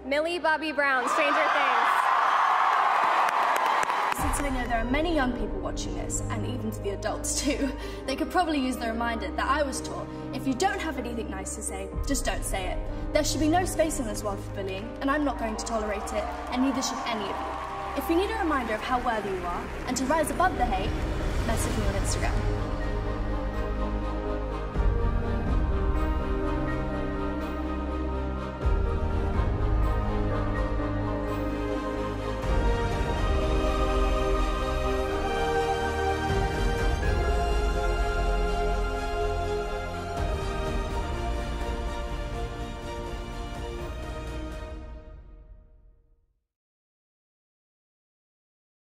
Millie Bobby Brown, Stranger Things. Since I know there are many young people watching this, and even to the adults too, they could probably use the reminder that I was taught: if you don't have anything nice to say, just don't say it. There should be no space in this world for bullying, and I'm not going to tolerate it, and neither should any of you. If you need a reminder of how worthy you are, and to rise above the hate, message me on Instagram.